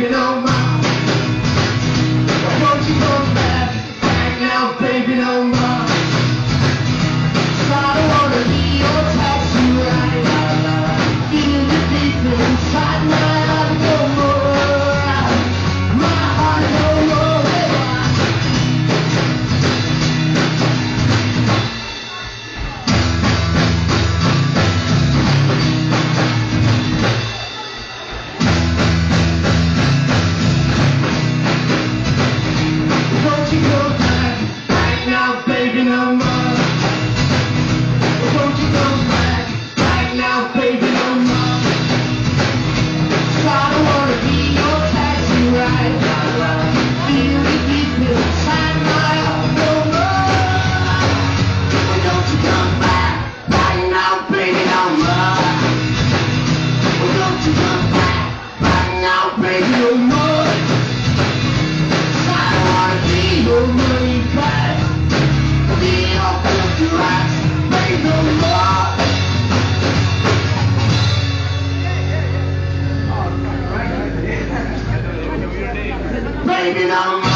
baby, no more. Won't you come back now, baby, no more. 'Cause I don't wanna be your taxi rider. Feel the deep inside my heart no more. My heart no more. Won't you go back right now, baby, no more. Won't you go back right now, baby, no more. 'Cause I don't wanna be your taxi rider. Feel the deep inside my heart no more. Don't you come back right now, baby, no more. Don't you come back right now, baby, no more. 'Cause I don't wanna be your money back. Be your filthy rats, baby, no more. Baby, no more.